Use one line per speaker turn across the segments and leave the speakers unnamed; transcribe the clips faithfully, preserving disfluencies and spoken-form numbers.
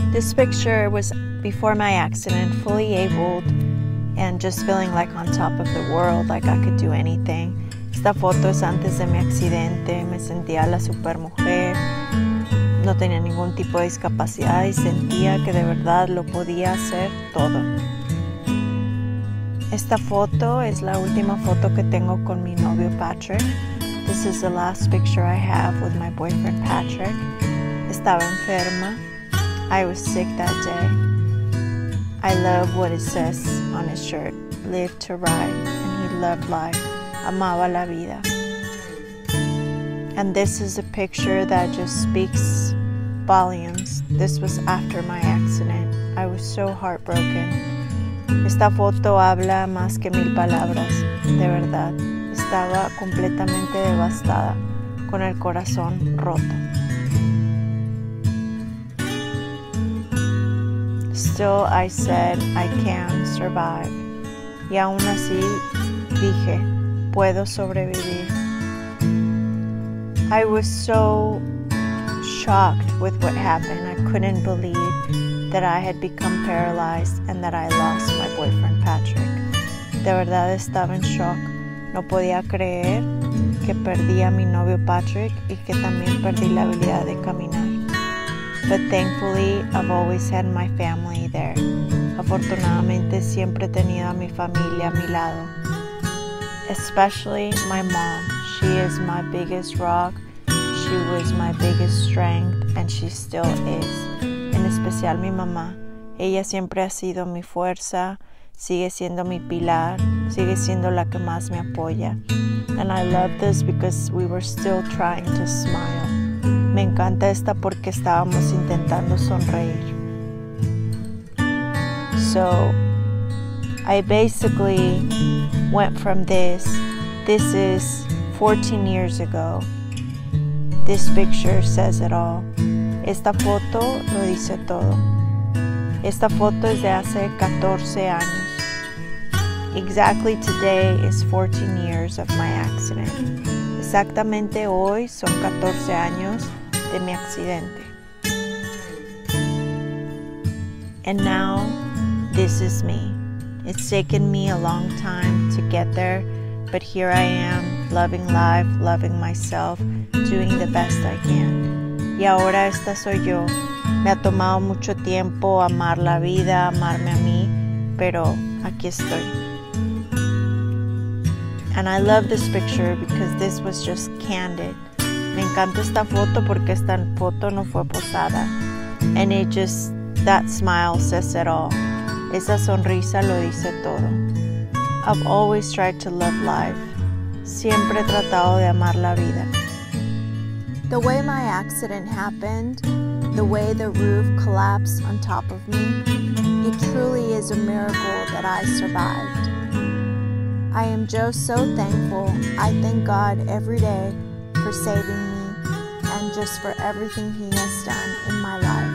This picture was before my accident, fully abled and just feeling like on top of the world, like I could do anything. Esta foto es antes de mi accidente, me sentía la supermujer, no tenía ningún tipo de discapacidad y sentía que de verdad lo podía hacer todo. Esta foto es la última foto que tengo con mi novio Patrick. This is the last picture I have with my boyfriend Patrick. Estaba enferma. I was sick that day. I love what it says on his shirt, live to ride, and he loved life, amaba la vida. And this is a picture that just speaks volumes. This was after my accident. I was so heartbroken. Esta foto habla más que mil palabras, de verdad. Estaba completamente devastada, con el corazón roto. Still, I said, I can survive. Y aún así dije, puedo sobrevivir. I was so shocked with what happened. I couldn't believe that I had become paralyzed and that I lost my boyfriend Patrick. De verdad estaba en shock. No podía creer que perdí a mi novio Patrick y que también perdí la habilidad de caminar. But thankfully, I've always had my family there. Afortunadamente, siempre he tenido a mi familia a mi lado. Especially my mom. She is my biggest rock. She was my biggest strength, and she still is. En especial mi mamá. Ella siempre ha sido mi fuerza, sigue siendo mi pilar, sigue siendo la que más me apoya. And I love this because we were still trying to smile. Me encanta esta porque estábamos intentando sonreír. So, I basically went from this. This is fourteen years ago. This picture says it all. Esta foto lo dice todo. Esta foto es de hace catorce años. Exactly today is fourteen years of my accident. Exactamente hoy son catorce años de mi accidente. And now, this is me. It's taken me a long time to get there, but here I am, loving life, loving myself, doing the best I can. Y ahora esta soy yo. Me ha tomado mucho tiempo amar la vida, amarme a mí, pero aquí estoy. And I love this picture because this was just candid. Me encanta esta foto porque esta foto no fue posada. And it just, that smile says it all. Esa sonrisa lo dice todo. I've always tried to love life. Siempre he tratado de amar la vida. The way my accident happened, the way the roof collapsed on top of me, it truly is a miracle that I survived. I am just so thankful. I thank God every day for saving me and just for everything He has done in my life.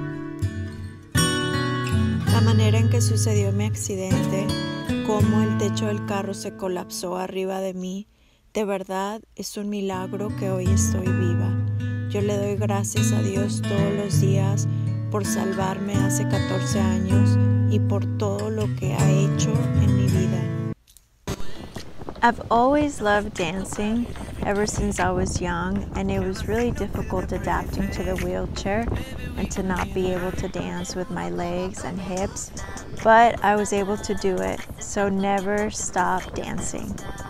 La manera en que sucedió mi accidente, cómo el techo del carro se colapsó arriba de mí, de verdad es un milagro que hoy estoy viva. Yo le doy gracias a Dios todos los días por salvarme hace catorce años y por todo lo que ha hecho en mi vida. I've always loved dancing ever since I was young, and it was really difficult adapting to the wheelchair and to not be able to dance with my legs and hips, but I was able to do it, so never stop dancing.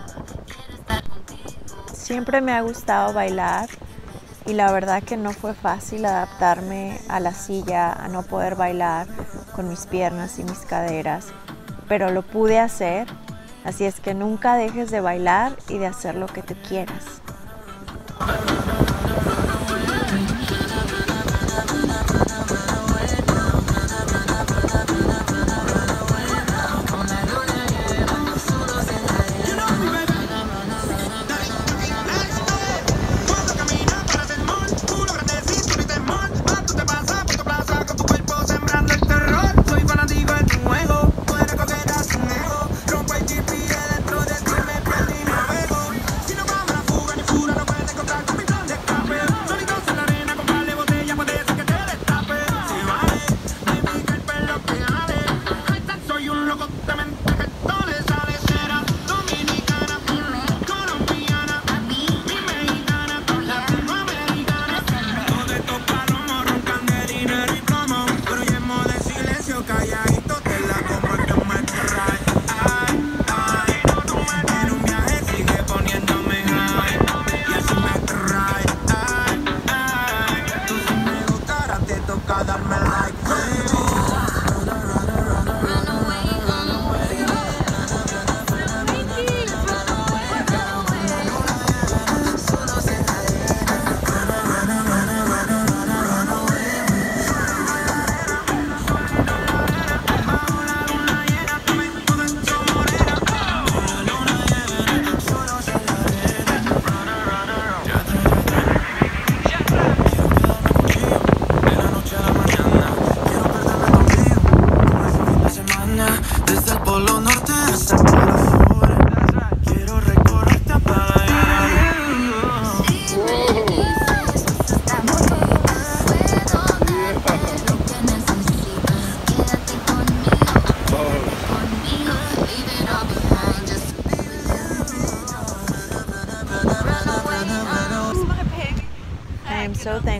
Siempre me ha gustado bailar y la verdad que no fue fácil adaptarme a la silla, a no poder bailar con mis piernas y mis caderas, pero lo pude hacer. Así es que nunca dejes de bailar y de hacer lo que tú quieras.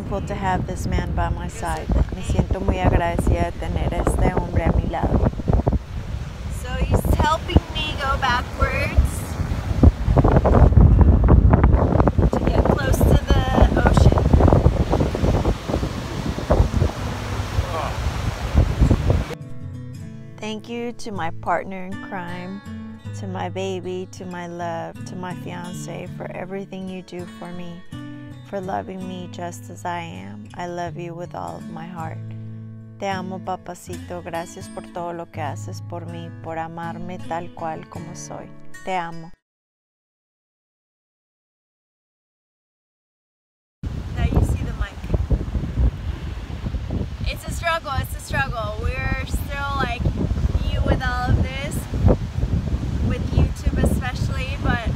thankful to have this man by my side. Me siento muy agradecida de tener este hombre a mi lado.
So he's helping me go backwards to get close to the ocean.
Thank you to my partner in crime, to my baby, to my love, to my fiance for everything you do for me, for loving me just as I am. I love you with all of my heart. Te amo, papacito. Gracias por todo lo que haces por mí, por amarme tal cual como soy. Te amo.
Now you see the mic. It's a struggle, it's a struggle. We're still like new with all of this, with YouTube especially, but